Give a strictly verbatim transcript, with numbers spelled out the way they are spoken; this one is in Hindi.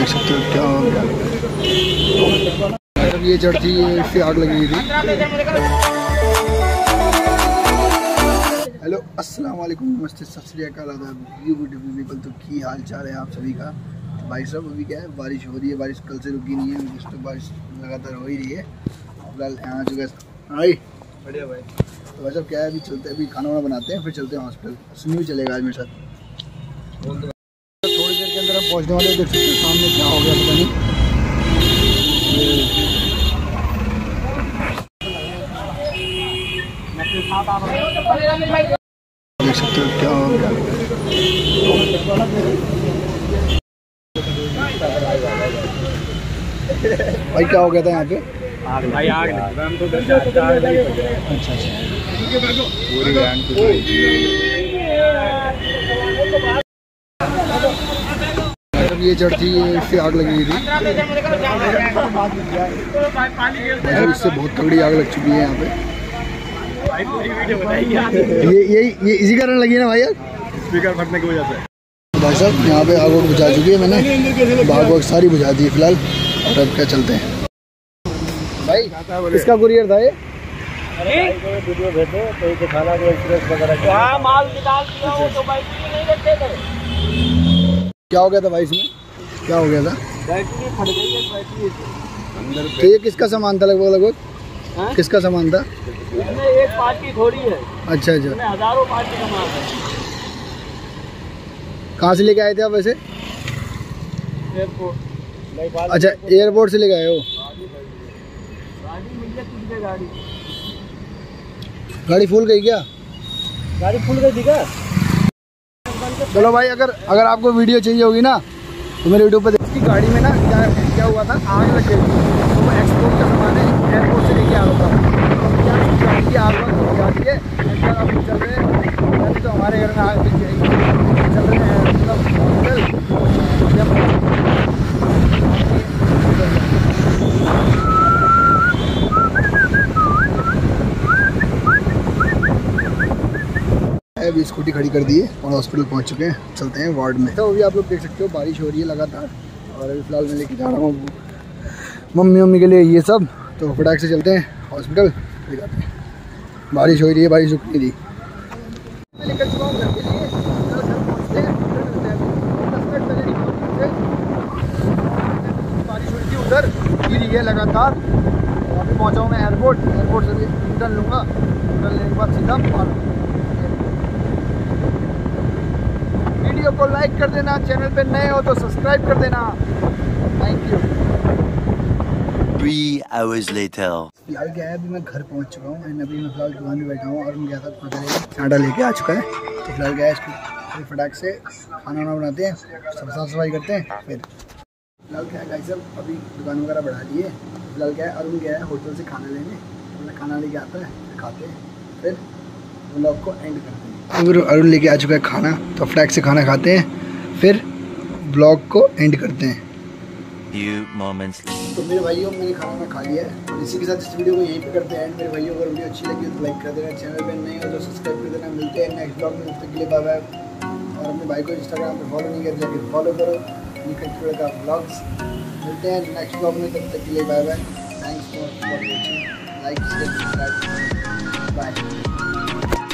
सकते हो क्या हो गया। ये चढ़ती है, इससे आग लगी हुई थी। हेलो अस्सलाम वालेकुम, नमस्ते, सत श्री अकाल, आदाब, यू ब्यूटीफुल पीपल। तो की हाल चाल है आप सभी का। भाई साहब अभी क्या है, बारिश हो रही है, बारिश कल से रुकी नहीं है, कुछ तो बारिश लगातार हो ही रही है। फिलहाल यहाँ चुका है भाई, बढ़िया भाई। तो भाई साहब क्या है, अभी चलते हैं, अभी खाना वाना बनाते हैं, फिर चलते हैं हॉस्पिटल। सुनी भी चलेगा आज मेरे साथ। थोड़ी देर के अंदर हम पहुँचने वाले, देख सकते हैं सामने क्या हो गया पता नहीं। देख सकते हो क्या हो गया। भाई क्या हो गया था यहाँ पे? आग भाई, आग लगी। हम तो अच्छा अच्छा पूरी वैन को ये चढ़ती है, इससे आग लगी हुई थी। इससे बहुत तगड़ी आग लग चुकी है यहाँ पे। ये ये ये इसी कारण लगी है ना भाई, यार स्पीकर फटने की वजह से। भाई साहब यहाँ पे आग बुझा चुकी है, मैंने आग वाग सारी बुझा दी है फिलहाल। और अब क्या चलते हैं भाई, किसका कुरियर था ये? वीडियो भेजो तो दिखाना को एक्सप्रेस वगैरह माल निकाल दिया हो तो बाइक नहीं रखते थे। क्या हो गया था भाई इसमें, क्या हो गया था? बैटरी फट गई है, बैटरी अंदर। तो ये किसका सामान था लगभग लगभग? किसका सामान था? इसमें एक पार्टी थोड़ी है। अच्छा अच्छा, हजारों पार्टी का माल है। कहाँ से लेके आए थे आप वैसे? एयरपोर्ट। अच्छा एयरपोर्ट से लेके आए हो। गाड़ी मिल गई, तुझे गाड़ी गाड़ी फुल गई क्या? गाड़ी फुल गई थी क्या? चलो भाई, अगर अगर आपको वीडियो चाहिए होगी ना तो मेरे यूट्यूब पर इसकी गाड़ी में ना क्या क्या हुआ था, आग लग गई थी। तो वो एक्सपोर्ट का सामान है, एयरपोर्ट से लेके आ रहा था। क्या गाड़ी की आग लग जाती है, आप चल रहे हैं तो हमारे घर में आग लग जाएगी। चल रहे हैं मतलब अभी स्कूटी खड़ी कर दी है और हॉस्पिटल पहुंच चुके हैं। चलते हैं वार्ड में। तो अभी आप लोग देख सकते हो बारिश हो रही है लगातार, और अभी फ़िलहाल मैं लेके जा रहा हूँ मम्मी मम्मी के लिए ये सब। तो फटाक से चलते हैं हॉस्पिटल, ले जाते हैं। बारिश हो रही है, बारिश रुक नहीं रही। मैं निकल चुका हूँ घर के लिए, घर पहुँचते हैं, दस मिनट पहले निकल से बारिश हो रही थी, उधर गिरी है लगातार। अभी पहुँचा हूँ मैं एयरपोर्ट। एयरपोर्ट से भी रिटर्न लूँगा, रिटर्न लेने के बाद सीधा पार्क। वीडियो को लाइक कर देना, चैनल पे नए हो तो सब्सक्राइब कर देना, thank you. Three hours later. फिलहाल क्या है, अभी मैं घर पहुंच चुका हूँ। एंड अभी मैं फिलहाल दुकान में बैठा हूँ और मैं गया था आटा लेके आ चुका है। तो फिलहाल क्या है, इसको फिर फटाक से खाना वाना बनाते हैं, सब साफ सफाई करते हैं। फिर फिलहाल क्या है गाइस, सब अभी दुकान वगैरह बढ़ा ली है। फिलहाल क्या है, अरुण गया है होटल से खाना लेने, तो मैं खाना लेके आता है, फिर खाते हैं, फिर व्लॉग को एंड करते हैं। अगर अरुण लेके आ चुका है खाना, तो फटाक से खाना खाते हैं, फिर ब्लॉग को एंड करते हैं। Few moments. तो मेरे भाइयों, मैंने खाना खा लिया है और इसी के साथ इस वीडियो को यहीं पे करते हैं एंड। मेरे भाइयों, अगर वीडियो अच्छी लगी हो तो लाइक कर देना, चैनल पे नए हो तो सब्सक्राइब कर देना। मिलते हैं नेक्स्ट ब्लॉग में, तब तक के लिए बाय बाय। और अपने भाई को इंस्टाग्राम पे फॉलो नहीं कर जाके फॉलो करो, निखिल का ब्लॉग्स। मिलते हैं नेक्स्ट ब्लॉग में, तब तक के लिए bye bye. Thanks for watching, like share subscribe, bye.